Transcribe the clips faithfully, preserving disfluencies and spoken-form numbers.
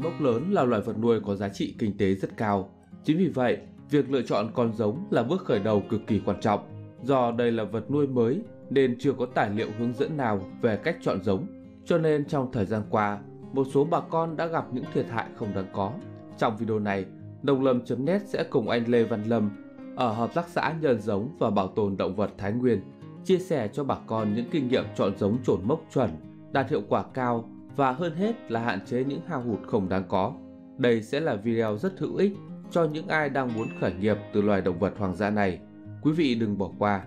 mốc lớn là loài vật nuôi có giá trị kinh tế rất cao. Chính vì vậy, việc lựa chọn con giống là bước khởi đầu cực kỳ quan trọng. Do đây là vật nuôi mới nên chưa có tài liệu hướng dẫn nào về cách chọn giống. Cho nên trong thời gian qua, một số bà con đã gặp những thiệt hại không đáng có. Trong video này, nông lâm chấm net sẽ cùng anh Lê Văn Lâm ở Hợp tác xã Nhân giống và Bảo tồn động vật Thái Nguyên chia sẻ cho bà con những kinh nghiệm chọn giống chồn mốc chuẩn, đạt hiệu quả cao và hơn hết là hạn chế những hao hụt không đáng có. Đây sẽ là video rất hữu ích cho những ai đang muốn khởi nghiệp từ loài động vật hoang dã này. Quý vị đừng bỏ qua.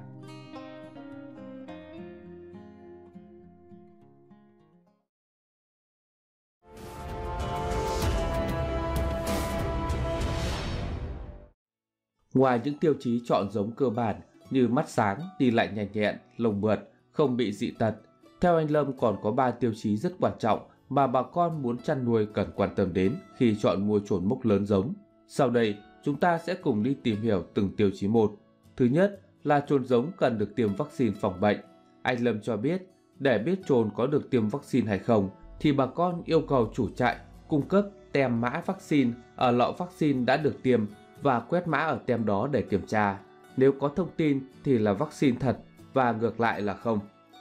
Ngoài những tiêu chí chọn giống cơ bản như mắt sáng, đi lại nhanh nhẹn, lông mượt, không bị dị tật, theo anh Lâm còn có ba tiêu chí rất quan trọng mà bà con muốn chăn nuôi cần quan tâm đến khi chọn mua chồn mốc lớn giống. Sau đây, chúng ta sẽ cùng đi tìm hiểu từng tiêu chí một. Thứ nhất là chồn giống cần được tiêm vaccine phòng bệnh. Anh Lâm cho biết, để biết chồn có được tiêm vaccine hay không thì bà con yêu cầu chủ trại cung cấp tem mã vaccine ở lọ vaccine đã được tiêm và quét mã ở tem đó để kiểm tra. Nếu có thông tin thì là vaccine thật và ngược lại là không.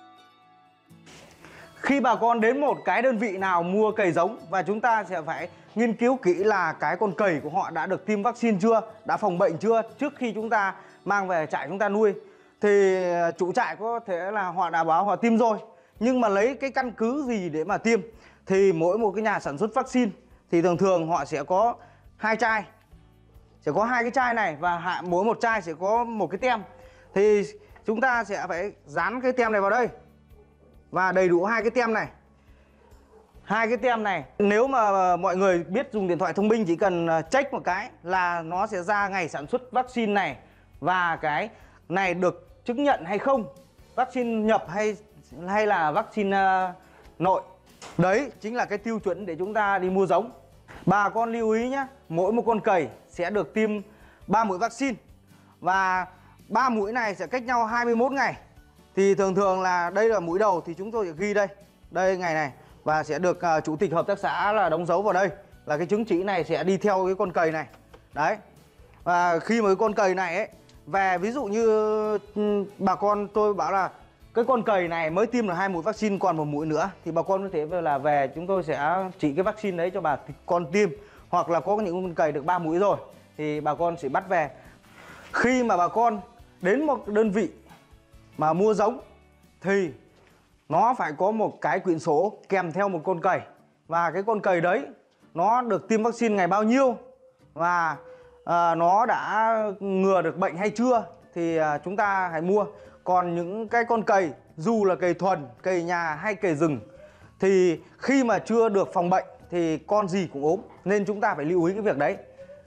Khi bà con đến một cái đơn vị nào mua cầy giống và chúng ta sẽ phải nghiên cứu kỹ là cái con cầy của họ đã được tiêm vaccine chưa, đã phòng bệnh chưa trước khi chúng ta mang về trại chúng ta nuôi. Thì chủ trại có thể là họ đã báo họ tiêm rồi, nhưng mà lấy cái căn cứ gì để mà tiêm? Thì mỗi một cái nhà sản xuất vaccine thì thường thường họ sẽ có hai chai, sẽ có hai cái chai này và mỗi một chai sẽ có một cái tem. Thì chúng ta sẽ phải dán cái tem này vào đây và đầy đủ hai cái tem này. Hai cái tem này, nếu mà mọi người biết dùng điện thoại thông minh chỉ cần check một cái là nó sẽ ra ngày sản xuất vaccine này và cái này được chứng nhận hay không, vaccine nhập hay hay là vaccine uh, nội. Đấy chính là cái tiêu chuẩn để chúng ta đi mua giống. Bà con lưu ý nhé, mỗi một con cầy sẽ được tiêm ba mũi vaccine và ba mũi này sẽ cách nhau hai mươi mốt ngày. Thì thường thường là đây là mũi đầu thì chúng tôi sẽ ghi đây, đây ngày này và sẽ được uh, chủ tịch hợp tác xã là đóng dấu vào đây, là cái chứng chỉ này sẽ đi theo cái con cầy này. Đấy. Và khi mà cái con cầy này ấy về, ví dụ như um, bà con tôi bảo là cái con cầy này mới tiêm được hai mũi vaccine còn một mũi nữa thì bà con có thể là về chúng tôi sẽ chỉ cái vaccine đấy cho bà con tiêm, hoặc là có những con cầy được ba mũi rồi thì bà con sẽ bắt về. Khi mà bà con đến một đơn vị mà mua giống thì nó phải có một cái quyển sổ kèm theo một con cầy, và cái con cầy đấy nó được tiêm vaccine ngày bao nhiêu và à, nó đã ngừa được bệnh hay chưa thì à, chúng ta hãy mua. Còn những cái con cầy dù là cầy thuần, cầy nhà hay cầy rừng thì khi mà chưa được phòng bệnh thì con gì cũng ốm, nên chúng ta phải lưu ý cái việc đấy.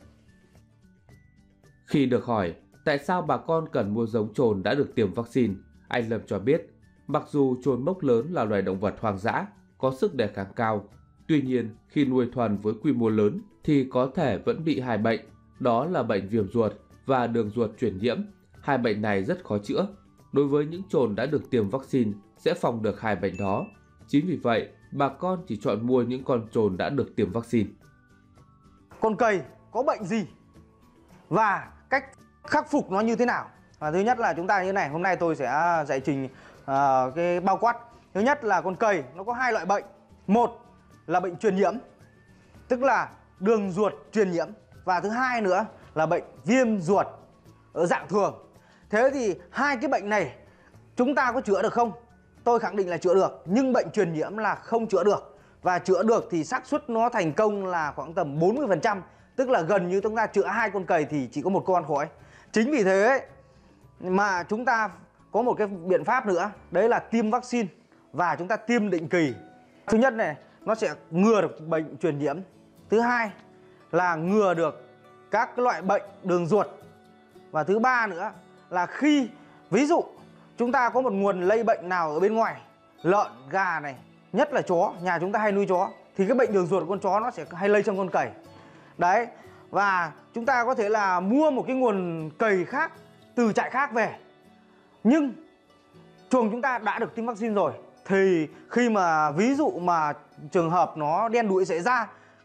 Khi được hỏi tại sao bà con cần mua giống chồn đã được tiêm vaccine, anh Lâm cho biết mặc dù chồn mốc lớn là loài động vật hoang dã có sức đề kháng cao, tuy nhiên khi nuôi thuần với quy mô lớn thì có thể vẫn bị hai bệnh, đó là bệnh viêm ruột và đường ruột truyền nhiễm. Hai bệnh này rất khó chữa. Đối với những chồn đã được tiêm vaccine sẽ phòng được hai bệnh đó. Chính vì vậy, bà con chỉ chọn mua những con chồn đã được tiêm vaccine. Con cầy có bệnh gì và cách khắc phục nó như thế nào? Và thứ nhất là chúng ta như thế này, hôm nay tôi sẽ giải trình uh, cái bao quát. Thứ nhất là con cầy nó có hai loại bệnh. Một là bệnh truyền nhiễm, tức là đường ruột truyền nhiễm, và thứ hai nữa là bệnh viêm ruột ở dạng thường. Thế thì hai cái bệnh này chúng ta có chữa được không? Tôi khẳng định là chữa được, nhưng bệnh truyền nhiễm là không chữa được. Và chữa được thì xác suất nó thành công là khoảng tầm bốn mươi phần trăm, tức là gần như chúng ta chữa hai con cầy thì chỉ có một con khỏi. Chính vì thế mà chúng ta có một cái biện pháp nữa, đấy là tiêm vaccine và chúng ta tiêm định kỳ. Thứ nhất này, nó sẽ ngừa được bệnh truyền nhiễm. Thứ hai là ngừa được các cái loại bệnh đường ruột. Và thứ ba nữa là khi ví dụ chúng ta có một nguồn lây bệnh nào ở bên ngoài, lợn, gà này, nhất là chó, nhà chúng ta hay nuôi chó, thì cái bệnh đường ruột của con chó nó sẽ hay lây trong con cầy. Đấy, và chúng ta có thể là mua một cái nguồn cầy khác từ trại khác về, nhưng chuồng chúng ta đã được tiêm vaccine rồi thì khi mà ví dụ mà trường hợp nó đen đủi xảy ra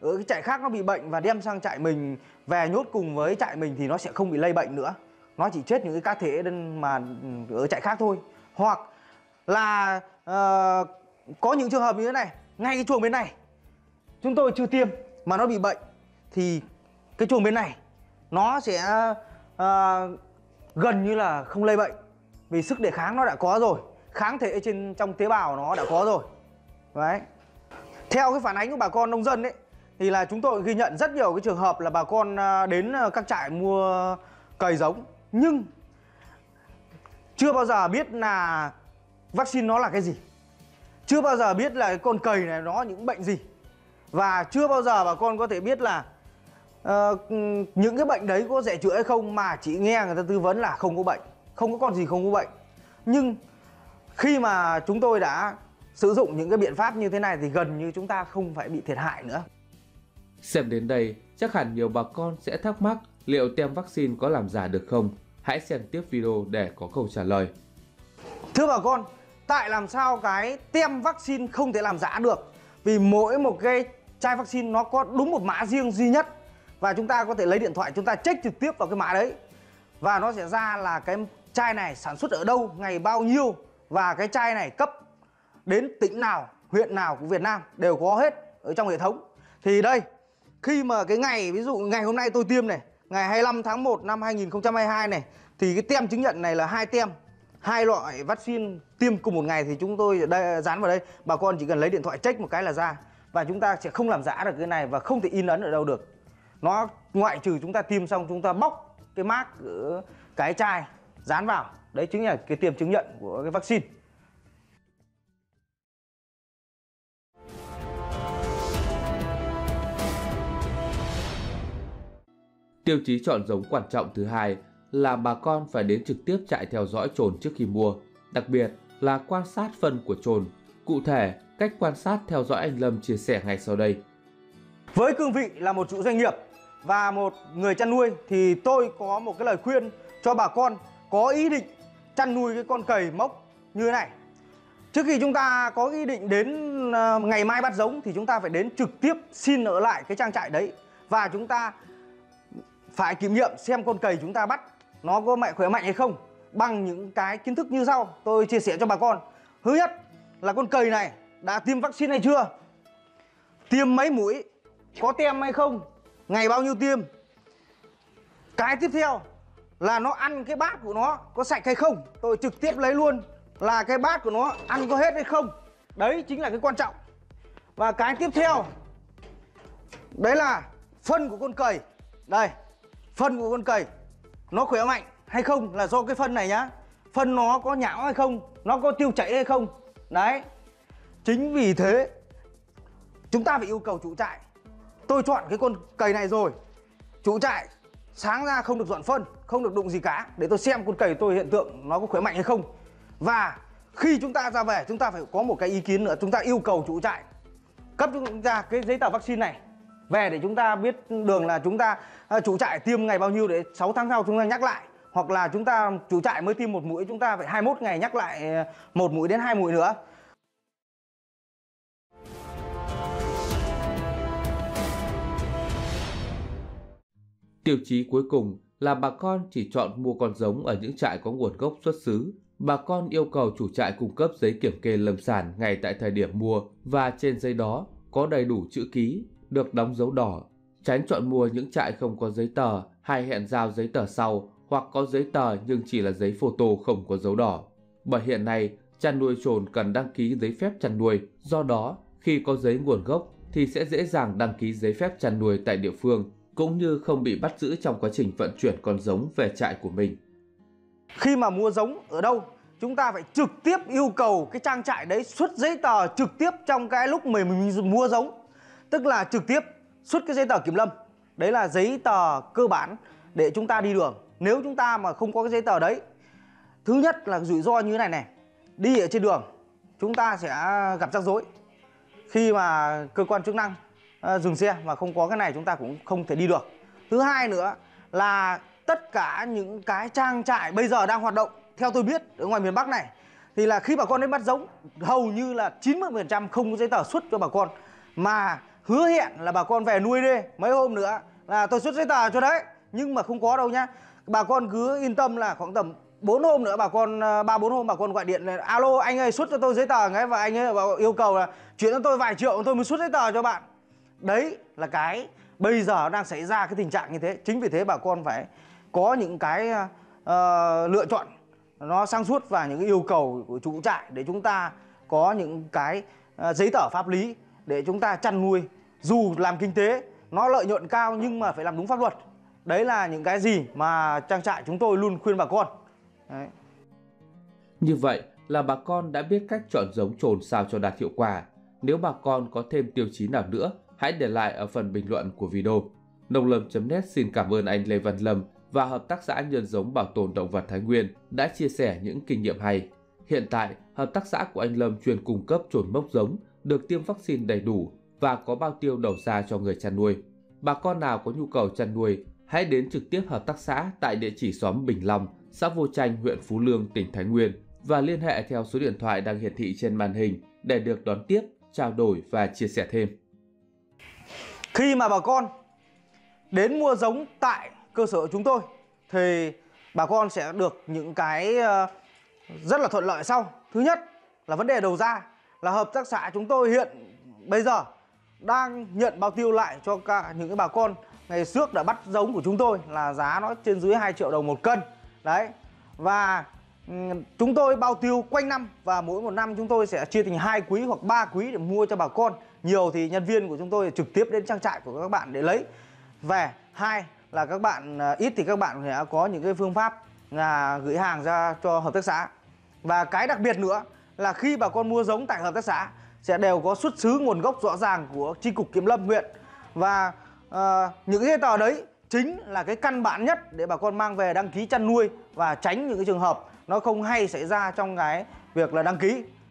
ở cái trại khác nó bị bệnh và đem sang trại mình về nhốt cùng với trại mình thì nó sẽ không bị lây bệnh nữa. Nó chỉ chết những cái cá thể mà ở trại khác thôi. Hoặc là uh, có những trường hợp như thế này, ngay cái chuồng bên này chúng tôi chưa tiêm mà nó bị bệnh thì cái chuồng bên này nó sẽ uh, gần như là không lây bệnh, vì sức đề kháng nó đã có rồi, kháng thể trên trong tế bào nó đã có rồi. Đấy. Theo cái phản ánh của bà con nông dân ấy thì là chúng tôi ghi nhận rất nhiều cái trường hợp là bà con đến các trại mua cầy giống nhưng chưa bao giờ biết là vaccine nó là cái gì, chưa bao giờ biết là con cầy này nó những bệnh gì, và chưa bao giờ bà con có thể biết là uh, những cái bệnh đấy có dễ chữa hay không, mà chỉ nghe người ta tư vấn là không có bệnh, không có con gì không có bệnh. Nhưng khi mà chúng tôi đã sử dụng những cái biện pháp như thế này thì gần như chúng ta không phải bị thiệt hại nữa. Xem đến đây, chắc hẳn nhiều bà con sẽ thắc mắc liệu tiêm vaccine có làm giả được không? Hãy xem tiếp video để có câu trả lời. Thưa bà con, tại làm sao cái tiêm vaccine không thể làm giả được? Vì mỗi một cái chai vaccine nó có đúng một mã riêng duy nhất, và chúng ta có thể lấy điện thoại chúng ta check trực tiếp vào cái mã đấy, và nó sẽ ra là cái chai này sản xuất ở đâu, ngày bao nhiêu, và cái chai này cấp đến tỉnh nào, huyện nào của Việt Nam đều có hết ở trong hệ thống. Thì đây, khi mà cái ngày, ví dụ ngày hôm nay tôi tiêm này, ngày hai mươi lăm tháng một năm hai nghìn không trăm hai mươi hai này, thì cái tem chứng nhận này là hai tem, hai loại vaccine tiêm cùng một ngày thì chúng tôi đây, dán vào đây. Bà con chỉ cần lấy điện thoại check một cái là ra, và chúng ta sẽ không làm giả được cái này và không thể in ấn ở đâu được. Nó ngoại trừ chúng ta tiêm xong chúng ta bóc cái mác ở cái chai dán vào, đấy chính là cái tem chứng nhận của cái vaccine. Tiêu chí chọn giống quan trọng thứ hai là bà con phải đến trực tiếp trại theo dõi chồn trước khi mua, đặc biệt là quan sát phân của chồn. Cụ thể, cách quan sát theo dõi anh Lâm chia sẻ ngay sau đây. Với cương vị là một chủ doanh nghiệp và một người chăn nuôi thì tôi có một cái lời khuyên cho bà con có ý định chăn nuôi cái con cầy mốc như thế này. Trước khi chúng ta có ý định đến ngày mai bắt giống thì chúng ta phải đến trực tiếp xin ở lại cái trang trại đấy, và chúng ta phải kiểm nghiệm xem con cầy chúng ta bắt nó có mạnh khỏe mạnh hay không bằng những cái kiến thức như sau tôi chia sẻ cho bà con. Thứ nhất là con cầy này đã tiêm vaccine hay chưa, tiêm mấy mũi, có tem hay không, ngày bao nhiêu tiêm. Cái tiếp theo là nó ăn cái bát của nó có sạch hay không, tôi trực tiếp lấy luôn là cái bát của nó ăn có hết hay không. Đấy chính là cái quan trọng. Và cái tiếp theo đấy là phân của con cầy. Đây, phân của con cầy nó khỏe mạnh hay không là do cái phân này nhá. Phân nó có nhão hay không, nó có tiêu chảy hay không. Đấy. Chính vì thế chúng ta phải yêu cầu chủ trại. Tôi chọn cái con cầy này rồi, chủ trại sáng ra không được dọn phân, không được đụng gì cả, để tôi xem con cầy tôi hiện tượng nó có khỏe mạnh hay không. Và khi chúng ta ra về chúng ta phải có một cái ý kiến nữa, chúng ta yêu cầu chủ trại cấp cho chúng ta cái giấy tờ vaccine này về để chúng ta biết đường là chúng ta chủ trại tiêm ngày bao nhiêu để sáu tháng sau chúng ta nhắc lại, hoặc là chúng ta chủ trại mới tiêm một mũi chúng ta phải hai mươi mốt ngày nhắc lại một mũi đến hai mũi nữa. Tiêu chí cuối cùng là bà con chỉ chọn mua con giống ở những trại có nguồn gốc xuất xứ. Bà con yêu cầu chủ trại cung cấp giấy kiểm kê lâm sản ngay tại thời điểm mua, và trên giấy đó có đầy đủ chữ ký, được đóng dấu đỏ. Tránh chọn mua những trại không có giấy tờ hay hẹn giao giấy tờ sau, hoặc có giấy tờ nhưng chỉ là giấy photo không có dấu đỏ. Bởi hiện nay, chăn nuôi chồn cần đăng ký giấy phép chăn nuôi, do đó khi có giấy nguồn gốc thì sẽ dễ dàng đăng ký giấy phép chăn nuôi tại địa phương, cũng như không bị bắt giữ trong quá trình vận chuyển con giống về trại của mình. Khi mà mua giống ở đâu, chúng ta phải trực tiếp yêu cầu cái trang trại đấy xuất giấy tờ trực tiếp trong cái lúc mà mình mua giống. Tức là trực tiếp xuất cái giấy tờ kiểm lâm. Đấy là giấy tờ cơ bản để chúng ta đi đường. Nếu chúng ta mà không có cái giấy tờ đấy, thứ nhất là rủi ro như thế này này, đi ở trên đường chúng ta sẽ gặp rắc rối. Khi mà cơ quan chức năng uh, dừng xe mà không có cái này chúng ta cũng không thể đi được. Thứ hai nữa là tất cả những cái trang trại bây giờ đang hoạt động, theo tôi biết ở ngoài miền Bắc này, thì là khi bà con đến bắt giống hầu như là chín mươi phần trăm không có giấy tờ xuất cho bà con, mà hứa hẹn là bà con về nuôi đi, mấy hôm nữa là tôi xuất giấy tờ cho đấy, nhưng mà không có đâu nhá. Bà con cứ yên tâm là khoảng tầm bốn hôm nữa bà con, ba bốn hôm bà con gọi điện lên, alo anh ơi xuất cho tôi giấy tờ ngay, và anh ấy yêu cầu là chuyển cho tôi vài triệu tôi mới xuất giấy tờ cho bạn. Đấy là cái bây giờ đang xảy ra cái tình trạng như thế. Chính vì thế bà con phải có những cái uh, lựa chọn nó sáng suốt và những cái yêu cầu của chủ trại để chúng ta có những cái uh, giấy tờ pháp lý để chúng ta chăn nuôi. Dù làm kinh tế nó lợi nhuận cao nhưng mà phải làm đúng pháp luật. Đấy là những cái gì mà trang trại chúng tôi luôn khuyên bà con. Đấy. Như vậy là bà con đã biết cách chọn giống chồn sao cho đạt hiệu quả. Nếu bà con có thêm tiêu chí nào nữa, hãy để lại ở phần bình luận của video. Nông lâm chấm net xin cảm ơn anh Lê Văn Lâm và Hợp tác xã Nhân giống Bảo tồn Động vật Thái Nguyên đã chia sẻ những kinh nghiệm hay. Hiện tại, hợp tác xã của anh Lâm chuyên cung cấp chồn mốc giống, được tiêm vaccine đầy đủ và có bao tiêu đầu ra cho người chăn nuôi. Bà con nào có nhu cầu chăn nuôi, hãy đến trực tiếp hợp tác xã tại địa chỉ xóm Bình Long, xã Vô Tranh, huyện Phú Lương, tỉnh Thái Nguyên và liên hệ theo số điện thoại đang hiển thị trên màn hình để được đón tiếp, trao đổi và chia sẻ thêm. Khi mà bà con đến mua giống tại cơ sở chúng tôi thì bà con sẽ được những cái rất là thuận lợi sau. Thứ nhất là vấn đề đầu ra, là hợp tác xã chúng tôi hiện bây giờ đang nhận bao tiêu lại cho cả những cái bà con ngày trước đã bắt giống của chúng tôi là giá nó trên dưới hai triệu đồng một cân. Đấy. Và chúng tôi bao tiêu quanh năm, và mỗi một năm chúng tôi sẽ chia thành hai quý hoặc ba quý để mua cho bà con. Nhiều thì nhân viên của chúng tôi trực tiếp đến trang trại của các bạn để lấy về. Hai là các bạn ít thì các bạn sẽ có những cái phương pháp là gửi hàng ra cho hợp tác xã. Và cái đặc biệt nữa là khi bà con mua giống tại hợp tác xã sẽ đều có xuất xứ nguồn gốc rõ ràng của chi cục kiểm lâm huyện. Và uh, những cái giấy tờ đấy chính là cái căn bản nhất để bà con mang về đăng ký chăn nuôi và tránh những cái trường hợp nó không hay xảy ra trong cái việc là đăng ký.